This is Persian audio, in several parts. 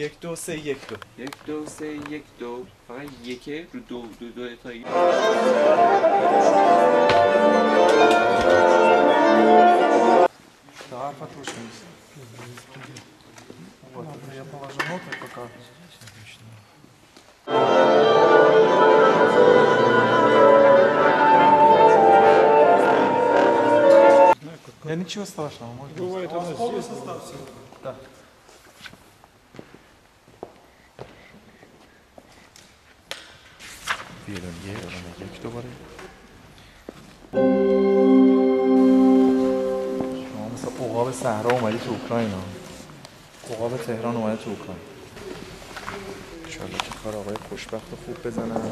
یک دو سه یک دو. یک دو سه یک دو. فقط یکه رو دو دو دو تا یک. Да, потушим. Вот, я положу ноты пока. Я ничего страшного, может быть. Бывает, у нас полный состав всего. Да. بیرون یه یک دوباره شما مثل عقاب صحرا اومدی تو اوکراین ها. عقاب تهران اومده تو اوکراین. انشالله که کار آقای خوشبخت خوب بزنن.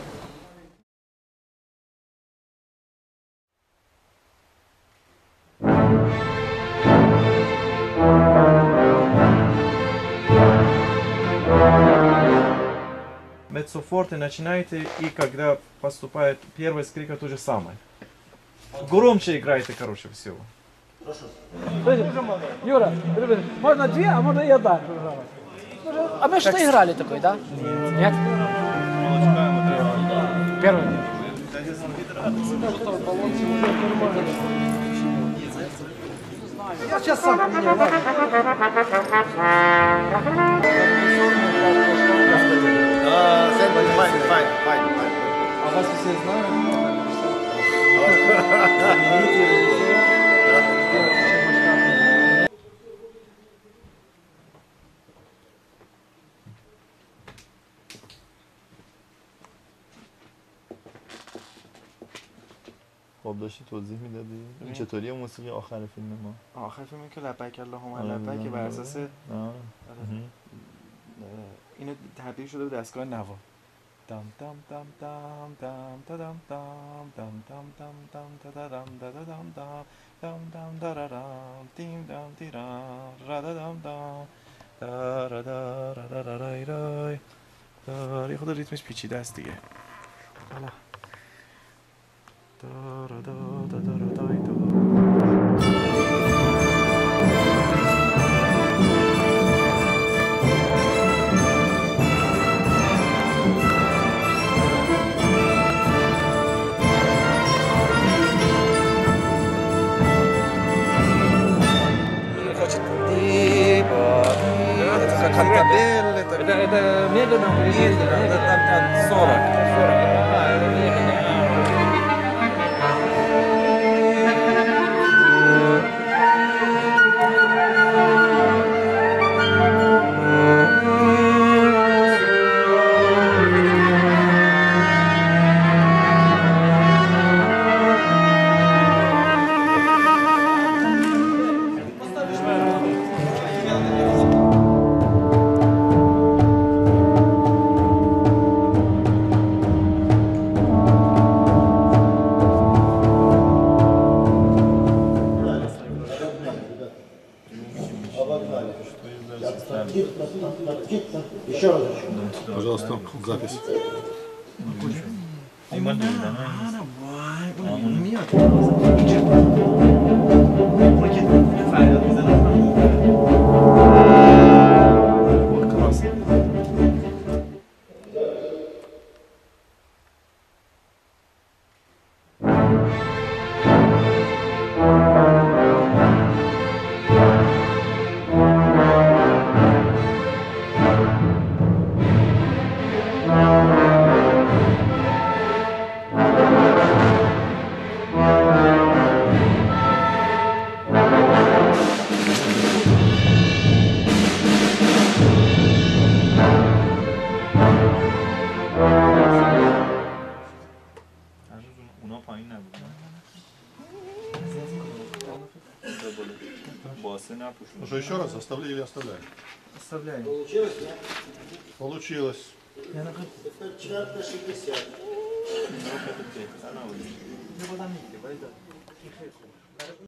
Медсофорте начинайте, и когда поступает первый скрик, то же самое. Громче играйте, короче, всего. Юра, можно две, а можно и одна. А мы что играли такой, да? Нет? Первый. Я сейчас сам поменяю, ладно. Fine. А вас все знают? خب داشتی توضیح میدادی این چطوریه موسیقی آخر فیلم ما؟ آخر فیلمی که لبک اللهم لبک که بر اساس اینو تبدیل شده به دستگاه نوا. دام دام دام دام دام دام دام دام دام دام دام دام دام دام دام دام دارام تیم دام تیرام را دام دام دارا دارا دارا رای رای داری خود ریتمش پیچیده است دیگه. حالا دارا دارا دارا دای Cantabelle, Это медленно или 40. Еще раз. Пожалуйста, запись. Уже еще раз оставляй или оставляй? Оставляем. Получилось, нет? Получилось. Это 4:60.